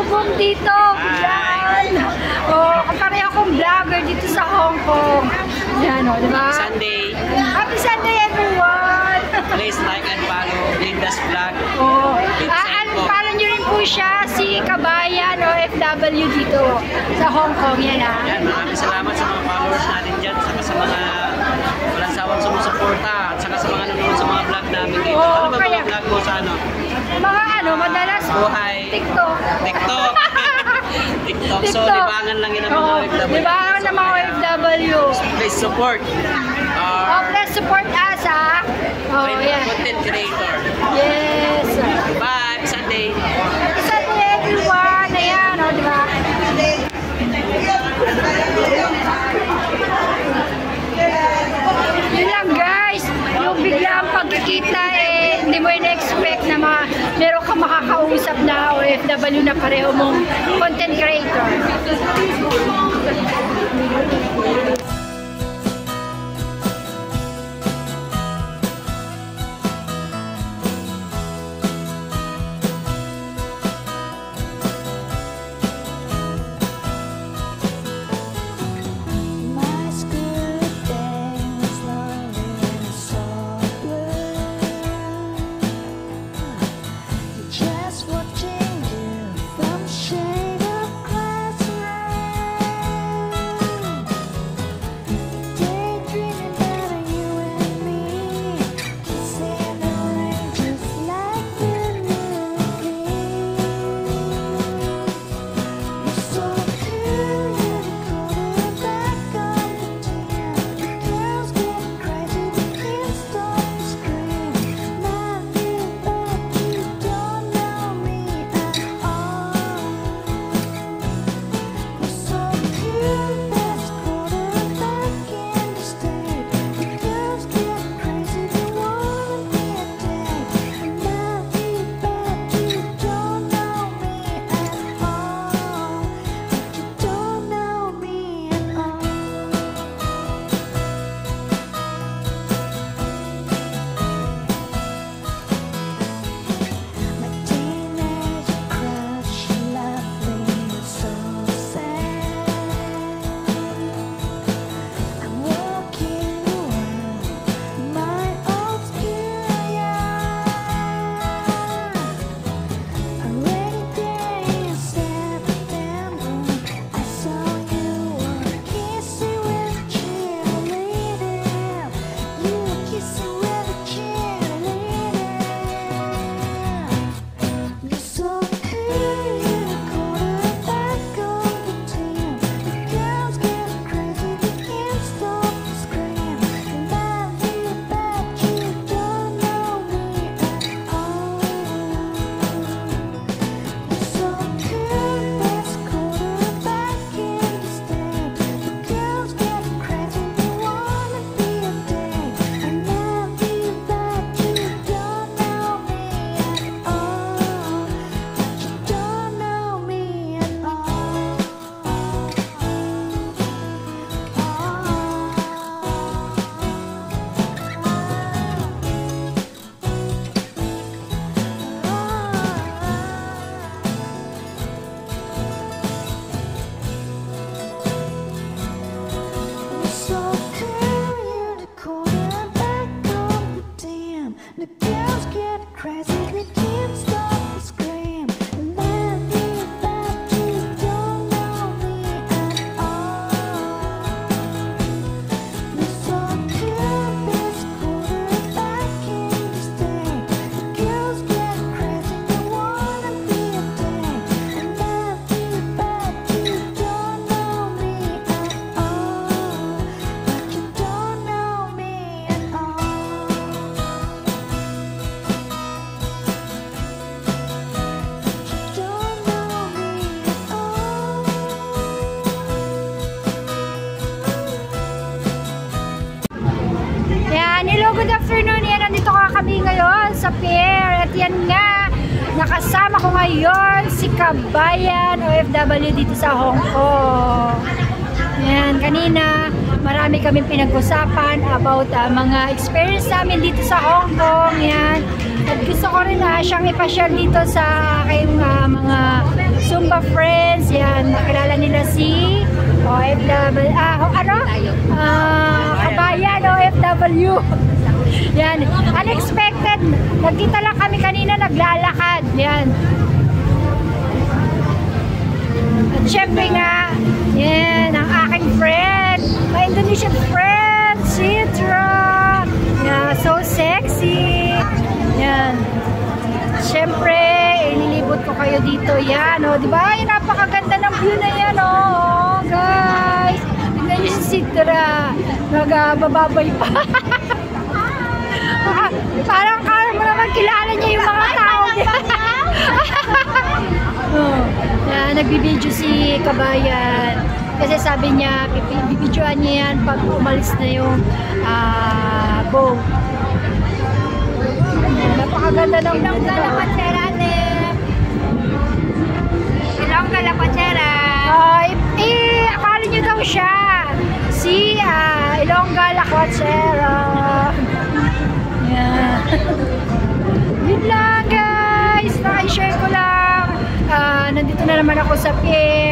pasalubong dito. Yan. Oh, pareho akong vlogger dito sa Hong Kong. Yan, o, diba? Sunday. Happy Sunday, everyone! Please like and follow Linda's vlog. Oh, follow nyo rin po siya, si Kabayan OFW dito sa Hong Kong. Yan, ha? Yan, maraming salamat sa mga followers natin dyan, saka sa mga walang sawang sumusuporta, at saka sa mga nanonood sa mga vlog namin dito. Oh, ano ba mga vlog mo sa ano? Mga madalas buhay. TikTok. TikTok. TikTok. So, libangan lang yun ang mga OFW. Libangan ng mga OFW. Please support our please support us, ha? Oh, yeah. content creator. Yes. Bye! Sunday! Sunday, everyone. Ayan, o, diba? Yun lang, guys. Yung biglang pagkikita, hindi mo in-expect na meron ka makakausap na OFW na pareho mong content creator. Good afternoon, yan, nandito kami ngayon sa pier at yan nga, nakasama ko ngayon si Kabayan OFW dito sa Hong Kong. Yan, kanina marami kaming pinag-usapan about mga experience namin dito sa Hong Kong. Yan. At gusto ko rin siyang ipasyal dito sa aking mga Zumba friends. Yan, nakilala nila si OFW, Kabayan OFW. Yan, unexpected. Nagkita lang kami kanina, naglalakad. Yan. At syempre nga, yan, ang aking friend, my Indonesian friend, Citra. Yeah, so sexy. Yan. Syempre, ililibot ko kayo dito. Yan, di ba? Ay, napakaganda ng view na yan, guys. Tingnan niyo si Citra. Nagbababay pa. Parang kaya mo naman kilala niya yung mga tao niya. Nagbibideo si Kabayan. Kasi sabi niya, bibidyoan niya yan pag umalis na yung boat. Napakaganda ng Ilong Galapachera, ate. Ilong Galapachera. Akala niyo daw siya. Si Ilong Galapachera. Yeah. Yun lang guys, naka-share ko lang. Nandito na naman ako sa pier.